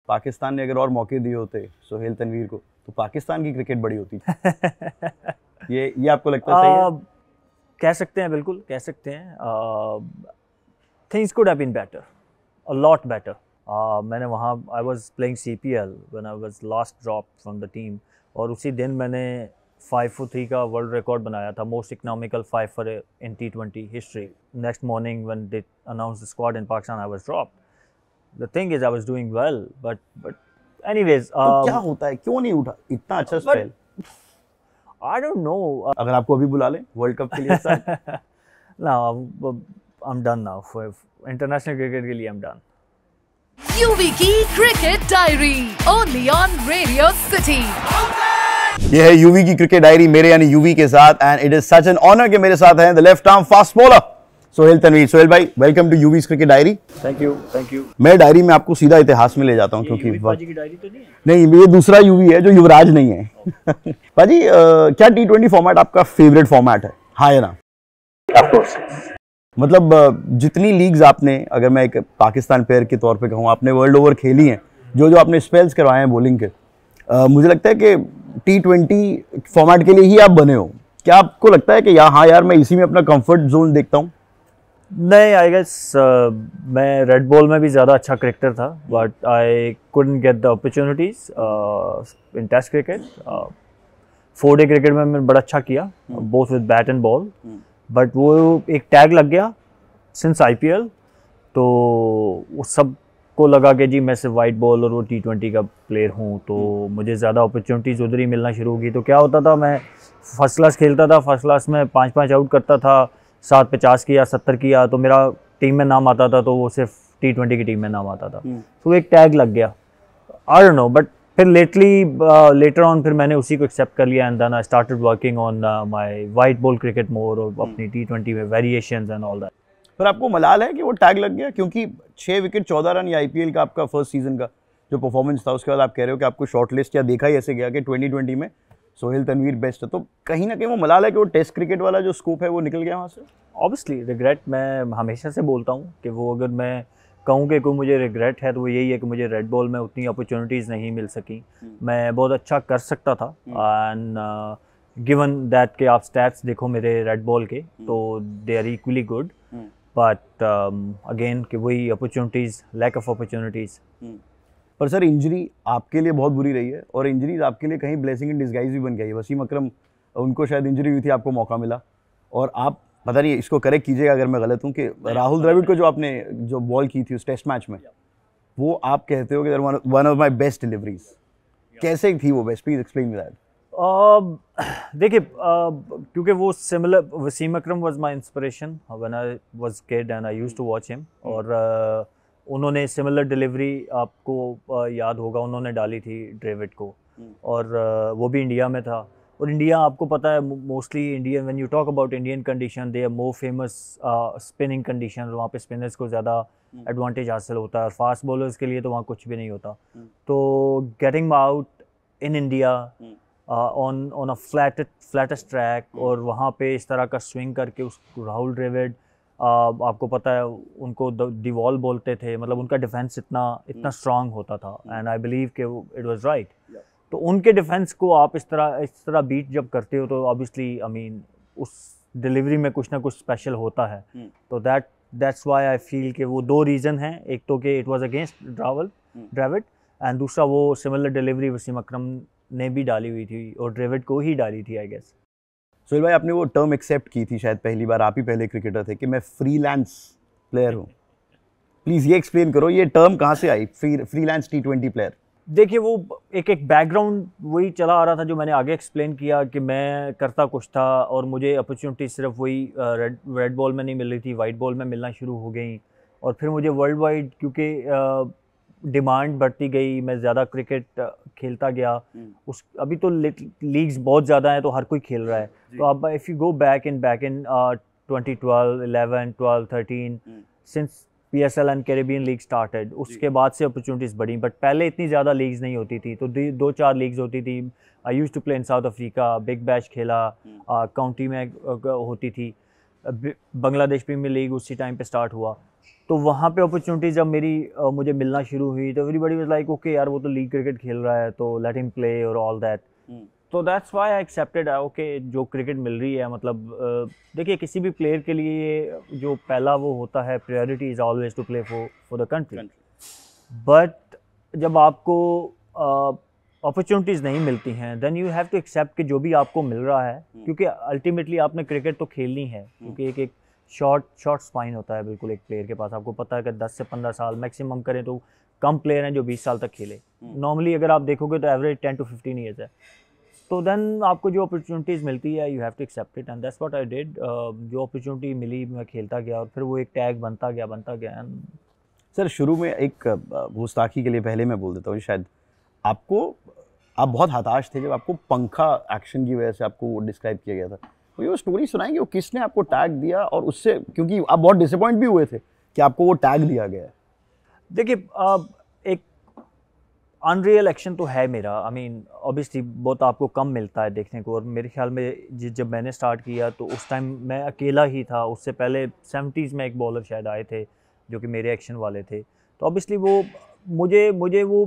पाकिस्तान ने अगर और मौके दिए होते सोहेल तनवीर को तो पाकिस्तान की क्रिकेट बड़ी होती ये आपको लगता है सही है? कह सकते हैं, बिल्कुल कह सकते हैं। Things could have been better, a lot better. मैंने वहाँ I was playing CPL when I was last drop from the team, और उसी दिन मैंने 5 for 3 का वर्ल्ड रिकॉर्ड बनाया था, most economical 5 for in T20 history. Next morning when they announce the squad in Pakistan I was dropped. The thing is I was doing well, but anyways तो क्या होता है, क्यों नहीं उठा इतना अच्छा स्पेल? I don't no. अगर आपको अभी बुला लें वर्ल्ड कप के लिए sir? No, I'm done now. For international cricket के लिए I'm done. यूवी की cricket diary only on Radio City. ये है यूवी की क्रिकेट डायरी मेरे यानी यूवी के साथ, and it is such an honour कि मेरे साथ हैं the left arm fast bowler Sohail Tanvir. Sohail भाई, welcome to Yuvi's cricket diary. Thank you. मैं डायरी में आपको सीधा इतिहास में ले जाता हूं, क्योंकि पाजी की डायरी तो नहीं है? नहीं, ये दूसरा यूवी है जो युवराज नहीं है। पाजी, क्या T20 फॉर्मेट आपका फेवरेट फॉर्मेट है? हाँ या ना? मतलब जितनी लीग्स आपने, अगर मैं एक पाकिस्तान प्लेयर के तौर पे कहूँ, आपने वर्ल्ड ओवर खेली हैं, जो आपने स्पेल्स करवाए हैं बॉलिंग के, मुझे लगता है कि T20 फॉर्मेट के लिए ही आप बने हो। क्या आपको लगता है कि हाँ यार मैं इसी में अपना कंफर्ट जोन देखता हूँ? नहीं, आई गेस मैं रेड बॉल में भी ज़्यादा अच्छा क्रिकेटर था, but I couldn't get the opportunities in test cricket. 4-day cricket में मैंने बड़ा अच्छा किया, both with bat and ball, but वो एक टैग लग गया सिंस IPL, तो उस सब को लगा कि जी मैं सिर्फ वाइट बॉल और वो T20 का प्लेयर हूँ, तो मुझे ज़्यादा अपॉर्चुनिटीज़ उधर ही मिलना शुरू होगी। तो क्या होता था, मैं फर्स्ट क्लास खेलता था, फर्स्ट क्लास में 5-5 आउट करता था, 7 50 किया, 70 किया, तो मेरा टीम में नाम आता था, तो वो सिर्फ T20 की टीम में नाम आता था। तो एक टैग लग गया, आई डोंट नो, बट फिर लेटर ऑन फिर मैंने उसी को एक्सेप्ट कर लिया, and then I started working on my white ball cricket more, और अपनी T20 में वेरिएशंस एंड ऑल दैट। पर आपको मलाल है कि वो टैग लग गया? क्योंकि 6 विकेट 14 रन या IPL का आपका फर्स्ट सीजन का जो परफॉर्मेंस था, उसके बाद आप कह रहे हो कि आपको शॉर्टलिस्ट या देखा ही ऐसे गया कि 2020 में सोहेल तनवीर बेस्ट है, तो कहीं ना कहीं वो मलाल है कि वो टेस्ट क्रिकेट वाला जो स्कोप है वो निकल गया वहाँ से? ऑब्वियसली रिग्रेट मैं हमेशा से बोलता हूँ कि वो, अगर मैं कहूँ कि कोई मुझे रिग्रेट है तो वो यही है कि मुझे रेड बॉल में उतनी अपॉर्चुनिटीज़ नहीं मिल सकी। मैं बहुत अच्छा कर सकता था, एंड गिवन दैट कि आप स्टैट्स देखो मेरे रेड बॉल के, तो they are equally good, but again कि वही अपॉर्चुनिटीज़, लैक ऑफ अपॉर्चुनिटीज़। पर सर इंजरी आपके लिए बहुत बुरी रही है, और इंजरीज आपके लिए कहीं ब्लेसिंग इन डिस्गाइज भी बन गई है। वसीम अकरम, उनको शायद इंजरी हुई थी, आपको मौका मिला, और आप पता नहीं, इसको करेक्ट कीजिएगा अगर मैं गलत हूँ, कि राहुल द्रविड़ को जो आपने जो बॉल की थी उस टेस्ट मैच में, वो आप कहते हो कि one of my best deliveries. कैसे थी वो बेस्ट? Please explain that. देखिए, क्योंकि वो similar, Wasim Akram was my inspiration when I was kid and I used to watch him, और उन्होंने सिमिलर डिलीवरी, आपको याद होगा, उन्होंने डाली थी ड्रेविड को, और वो भी इंडिया में था। और इंडिया, आपको पता है, mostly Indian, when you talk about Indian condition, they are more famous spinning condition, वहाँ पे स्पिनर्स को ज़्यादा एडवांटेज हासिल होता है, और फास्ट बॉलर्स के लिए तो वहाँ कुछ भी नहीं होता। तो getting out in India on a flattest track, और वहाँ पे इस तरह का स्विंग करके उस राहुल द्रविड़, आपको पता है उनको दी वॉल बोलते थे, मतलब उनका डिफेंस इतना स्ट्रांग होता था, एंड आई बिलीव कि इट वाज राइट। तो उनके डिफेंस को आप इस तरह बीट जब करते हो, तो ऑब्वियसली आई मीन उस डिलीवरी में कुछ ना कुछ स्पेशल होता है। तो दैट्स व्हाई आई फील कि वो 2 रीज़न हैं, एक तो कि it was against Dravid, and दूसरा वो सिमिलर डिलीवरी वसीम अकरम ने भी डाली हुई थी, और द्रविड़ को ही डाली थी, आई गेस। सोहेल भाई, आपने वो टर्म एक्सेप्ट की थी शायद पहली बार, आप ही पहले क्रिकेटर थे, कि मैं फ्रीलांस प्लेयर हूँ। प्लीज़ ये एक्सप्लेन करो, ये टर्म कहाँ से आई, फ्रीलांस T20 प्लेयर? देखिए, वो एक बैकग्राउंड वही चला आ रहा था जो मैंने आगे एक्सप्लेन किया, कि मैं करता कुछ था, और मुझे अपॉर्चुनिटी सिर्फ वही रेड बॉल में नहीं मिल रही थी, वाइट बॉल में मिलना शुरू हो गई, और फिर मुझे वर्ल्ड वाइड, क्योंकि डिमांड बढ़ती गई, मैं ज़्यादा क्रिकेट खेलता गया। अभी तो लीग्स बहुत ज़्यादा हैं, तो हर कोई खेल रहा है। तो अब if you go back in 2012, 11, 12, 13, since PSL and Caribbean league started, उसके बाद से अपॉर्चुनिटीज़ बढ़ी, बट पहले इतनी ज़्यादा लीग्स नहीं होती थी, तो 2-4 लीग्स होती थी। I used to play in South Africa, Big Bash खेला, काउंटी में होती थी। बांग्लादेश प्रीमियर लीग उसी टाइम पे स्टार्ट हुआ, तो वहाँ पे अपॉर्चुनिटी जब मुझे मिलना शुरू हुई तो एवरीबॉडी वाज लाइक ओके यार वो तो लीग क्रिकेट खेल रहा है तो लेट हिम प्ले और ऑल दैट। तो that's why I accepted okay जो क्रिकेट मिल रही है, मतलब देखिए किसी भी प्लेयर के लिए जो पहला वो होता है priority is always to play for the country. But जब आपको अपॉर्चुनिटीज़ नहीं मिलती हैं then you have to accept कि जो भी आपको मिल रहा है, क्योंकि अल्टीमेटली आपने क्रिकेट तो खेलनी है, क्योंकि एक शॉर्ट स्पाइन होता है बिल्कुल एक प्लेयर के पास। आपको पता है कि 10 से 15 साल मैक्सिमम करें तो कम प्लेयर हैं जो 20 साल तक खेले। नॉर्मली अगर आप देखोगे तो एवरेज 10 to 15 ईयर्स है। तो देन आपको जो अपॉर्चुनिटीज़ मिलती है you have to accept it and that's what I did. जो अपॉर्चुनिटी मिली मैं खेलता गया और फिर वो एक टैग बनता गया एंड सर शुरू में एक गुस्ताखी के लिए पहले मैं बोल देता हूँ, शायद आप बहुत हताश थे जब आपको पंखा एक्शन की वजह से आपको डिस्क्राइब किया गया था। तो ये स्टोरी सुनाएंगे वो किसने आपको टैग दिया और उससे, क्योंकि आप बहुत डिसअपॉइंट भी हुए थे कि आपको वो टैग दिया गया है। देखिए एक अनरियल एक्शन तो है मेरा। आई मीन ऑब्वियसली बहुत आपको कम मिलता है देखने को, और मेरे ख्याल में जब मैंने स्टार्ट किया तो उस टाइम मैं अकेला ही था। उससे पहले 70s में एक बॉलर शायद आए थे जो कि मेरे एक्शन वाले थे। तो ऑब्वियसली वो मुझे वो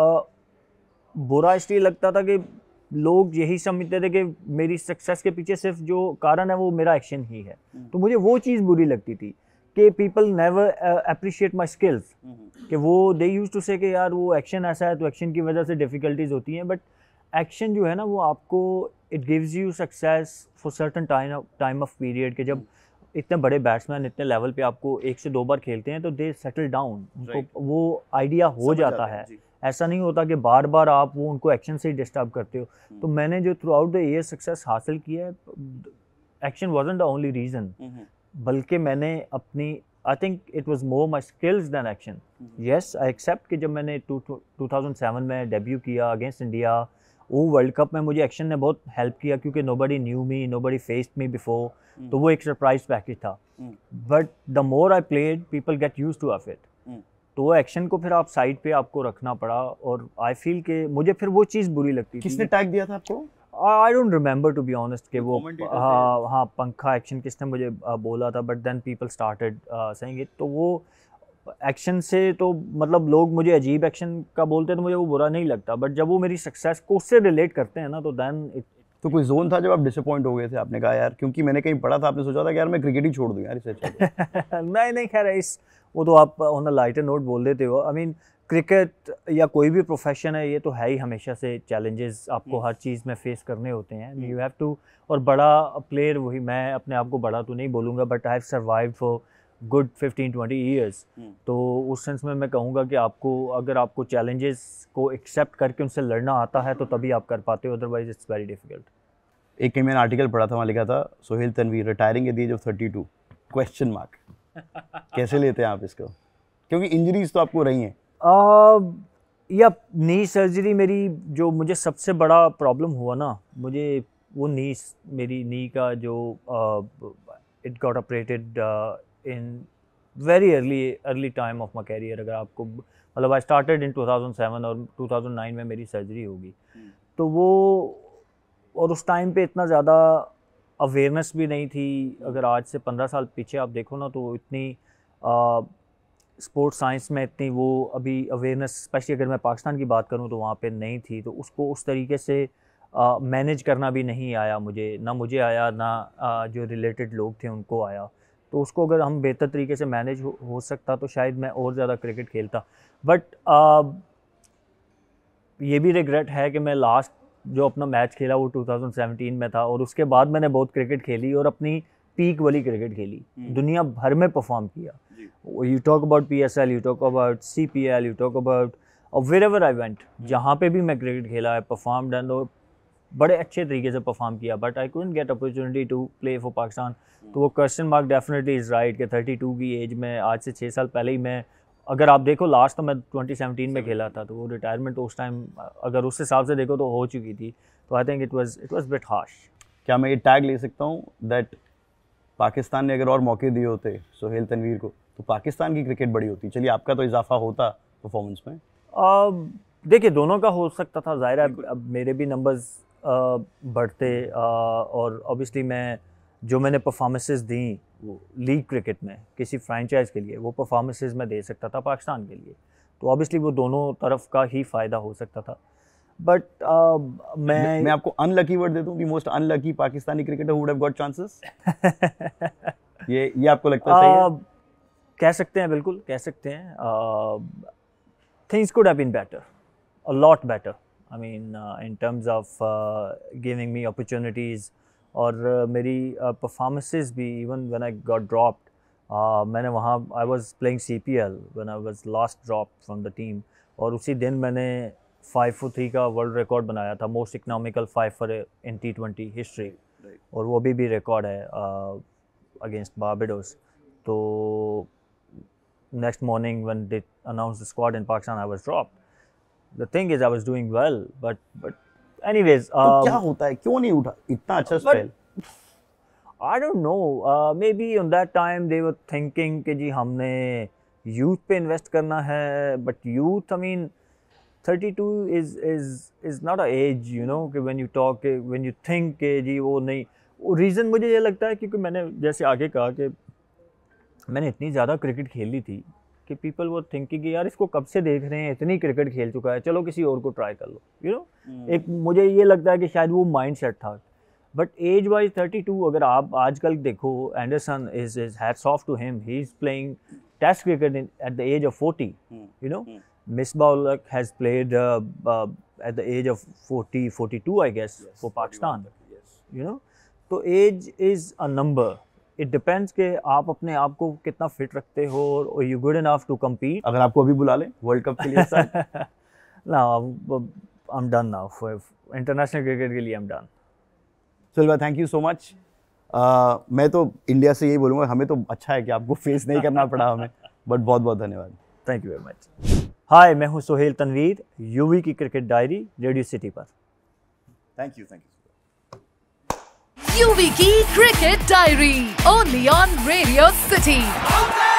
बुरा इसलिए लगता था कि लोग यही समझते थे कि मेरी सक्सेस के पीछे सिर्फ जो कारण है वो मेरा एक्शन ही है। तो मुझे वो चीज़ बुरी लगती थी कि people never appreciate my skills, कि वो दे यूज टू से कि यार वो एक्शन ऐसा है तो एक्शन की वजह से डिफ़िकल्टीज होती हैं। बट एक्शन जो है ना वो आपको it gives you success for certain time of period, कि जब इतने बड़े बैट्समैन इतने लेवल पे आपको 1 से 2 बार खेलते हैं तो दे सेटल डाउन, उनको वो आइडिया हो जाता है। ऐसा नहीं होता कि बार बार आप वो उनको एक्शन से ही डिस्टर्ब करते हो। तो मैंने जो throughout the year success हासिल किया है, action wasn't the only reason, बल्कि मैंने अपनी I think it was more my skills than action. Yes I accept कि जब मैंने 2007 में डेब्यू किया अगेंस्ट इंडिया, वो वर्ल्ड कप में मुझे एक्शन ने बहुत हेल्प किया क्योंकि nobody knew me, nobody faced me before, तो वो एक सरप्राइज पैकेज था। But the more I played people get used to of it. तो वो एक्शन को फिर आप साइड पे आपको रखना पड़ा, और आई फील कि मुझे फिर वो चीज़ बुरी लगती थी। किसने टैग दिया था आपको? I don't remember to be honest कि वो हाँ पंखा एक्शन किसने मुझे बोला था, but then people started saying it. तो वो एक्शन से तो मतलब लोग मुझे अजीब एक्शन का बोलते तो मुझे वो बुरा नहीं लगता, बट जब वो मेरी सक्सेस को उससे रिलेट करते हैं ना तो देन इट। तो कोई जोन था जब आप डिसअपॉइंट हो गए थे, आपने कहा यार, क्योंकि मैंने कहीं पढ़ा था आपने सोचा था कि यार मैं क्रिकेट ही छोड़ दूं यार इससे अच्छा। नहीं खैर इस वो तो आप ऑन अ लाइटर नोट बोल देते हो। आई मीन क्रिकेट या कोई भी प्रोफेशन है ये तो है ही हमेशा से चैलेंजेस आपको हर चीज़ में फेस करने होते हैं। यू हैव टू, और बड़ा प्लेयर वही, मैं अपने आप को बड़ा तो नहीं बोलूँगा but I have survived for good 15-20 years. तो उस सेंस में मैं कहूँगा कि आपको अगर आपको चैलेंजेस को एक्सेप्ट करके उनसे लड़ना आता है तो तभी आप कर पाते हो, अदरवाइज इट्स वेरी डिफिकल्ट। एक कहीं मैंने आर्टिकल पढ़ा था, वहाँ लिखा था Sohail Tanvir retiring at the age of 32 question mark. कैसे लेते हैं आप इसको, क्योंकि इंजरीज तो आपको रही हैं? या नी सर्जरी मेरी, जो मुझे सबसे बड़ा प्रॉब्लम हुआ ना, मुझे वो मेरी नी का जो it got operated in very early time of my career. अगर आपको मतलब आई स्टार्टेड इन 2007 और 2009 में मेरी सर्जरी होगी। तो वो, और उस टाइम पे इतना ज़्यादा अवेयरनेस भी नहीं थी। अगर आज से 15 साल पीछे आप देखो ना तो इतनी स्पोर्ट्स साइंस में इतनी वो अभी अवेयरनेस, स्पेशली अगर मैं पाकिस्तान की बात करूं तो वहाँ पे नहीं थी। तो उसको उस तरीके से मैनेज करना भी नहीं आया मुझे, ना मुझे आया ना जो रिलेटेड लोग थे उनको आया। तो उसको अगर हम बेहतर तरीके से मैनेज हो सकता तो शायद मैं और ज़्यादा क्रिकेट खेलता। बट ये भी रिग्रेट है कि मैं लास्ट जो अपना मैच खेला वो 2017 में था, और उसके बाद मैंने बहुत क्रिकेट खेली और अपनी पीक वाली क्रिकेट खेली, दुनिया भर में परफॉर्म किया। You talk about PSL, you talk about CPL, you talk about wherever I went, जहाँ पे भी मैं क्रिकेट खेला है परफॉर्म्ड एंड बड़े अच्छे तरीके से परफॉर्म किया। But I couldn't get opportunity to play for Pakistan. तो वो question mark definitely is right कि 32 की एज में, आज से 6 साल पहले ही मैं, अगर आप देखो लास्ट तो मैं 2017 में खेला था, तो वो रिटायरमेंट तो उस टाइम अगर उस हिसाब से देखो तो हो चुकी थी। तो I think it was bit harsh. क्या मैं ये टैग ले सकता हूँ दैट पाकिस्तान ने अगर और मौके दिए होते सोहेल तनवीर को तो पाकिस्तान की क्रिकेट बड़ी होती? चलिए आपका तो इजाफा होता परफॉर्मेंस में। देखिए दोनों का हो सकता था, जाहिर है अब मेरे भी नंबर्स बढ़ते, और ऑब्वियसली मैं जो मैंने परफॉर्मेंसेस दी वो लीग क्रिकेट में किसी फ्रेंचाइज के लिए, वो परफॉर्मेंसेस मैं दे सकता था पाकिस्तान के लिए, तो ऑब्वियसली वो दोनों तरफ का ही फ़ायदा हो सकता था। बट मैं आपको अनलकी वर्ड दे दूं, the most unlucky Pakistani cricketer who would have got chances. ये आपको लगता है सही है? कह सकते हैं, बिल्कुल कह सकते हैं। Things could have been better, a lot better, I mean in terms of giving me opportunities, और मेरी परफॉर्मेंसेस भी, even when I got dropped, मैंने वहाँ I was playing CPL when I was last drop from the team, और उसी दिन मैंने 5 for 3 का वर्ल्ड रिकॉर्ड बनाया था, most economical 5 for in T20 history, और वो भी रिकॉर्ड है अगेंस्ट बारबाडोस। तो next morning when they announce the squad in Pakistan, I was dropped. The thing is I was doing well, but anyways तो क्या होता है, क्यों नहीं उठा इतना अच्छा spell? I don't know, maybe on that time they were thinking कि जी हमने youth पे invest करना है, but youth, I mean 32 is not a age, you know, कि when you talk, when you think कि जी वो नहीं, वो reason मुझे ये लगता है क्योंकि मैंने जैसे आगे कहा कि मैंने इतनी ज़्यादा क्रिकेट खेल ली थी कि people were thinking कि यार इसको कब से देख रहे हैं, इतनी क्रिकेट खेल चुका है, चलो किसी और को ट्राई कर लो, you know। एक मुझे ये लगता है कि शायद वो माइंड सेट था। बट एज वाइज 32, अगर आप आजकल देखो, Anderson is hats off to him, he is playing test cricket at the age of 40, you know. Misbah ul Haq has played at the age of 42 I guess for Pakistan, you know. तो age is a number, it depends कि आप अपने आप को कितना fit रखते हो और you good enough to compete. अगर आपको अभी बुला ले वर्ल्ड कप के लिए सर? ना, I am done now, for international cricket के लिए आई एम डन। सुहेल भाई, थैंक यू सो मच। मैं तो इंडिया से यही बोलूँगा, हमें तो अच्छा है कि आपको फेस नहीं करना पड़ा हमें, बट बहुत बहुत धन्यवाद। Thank you very much. Hi, मैं हूँ सोहेल तनवीर, यूवी की क्रिकेट डायरी रेडियो सिटी पर। Thank you. यूवी की cricket diary only on Radio city.